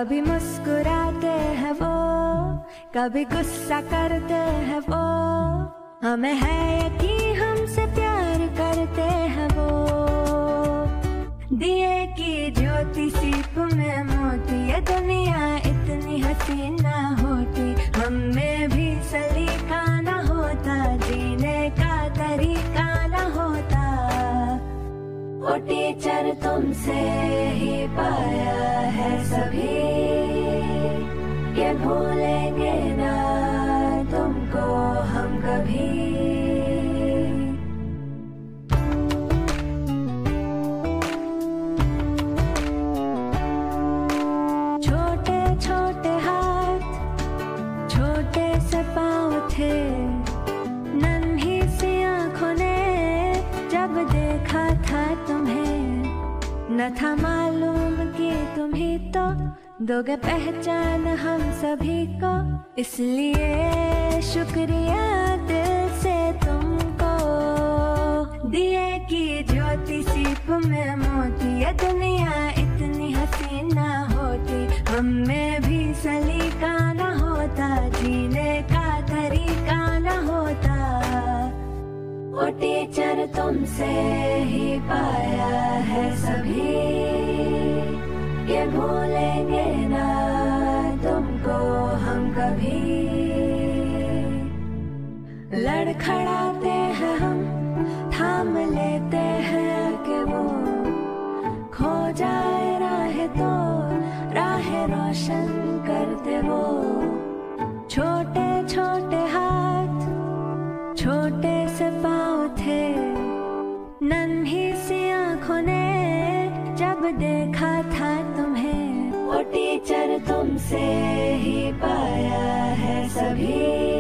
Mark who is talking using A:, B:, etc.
A: कभी मुस्कुराते हैं वो, कभी गुस्सा करते हैं वो। हमें है यकीन हमसे प्यार करते हैं वो। दिए की ज्योति सीप में मोती, ये दुनिया इतनी हसीन ना होती। हम में भी सलीका ना होता, जीने का तरीका ना होता। ओ टीचर तुमसे ही पाया है सभी, ये भूलेंगे ना तुमको हम कभी। छोटे छोटे हाथ, छोटे से पाँव थे, नन्ही सी आँखों ने जब देखा था तुम्हें। न था मालूम कि तुम ही तो दोगे पहचान हम सभी को। इसलिए शुक्रिया दिल से तुमको। दिए की ज्योति सीप में मोती, ये दुनिया इतनी हसीन ना होती। हम में भी सलीका ना होता, जीने का तरीका ना होता। ओ टीचर तुमसे ही पाया है सभी, ये भूलेंगे ना तुमको हम कभी। लड़खड़ाते हैं हम, थाम लेते हैं कि वो खो जाए राह तो राह रोशन करते वो। छोटे छोटे हाथ, छोटे से पाँव थे, नन्ही सी आँखों ने जब देखा था तुम्हें। ओ टीचर तुमसे ही पाया है सभी।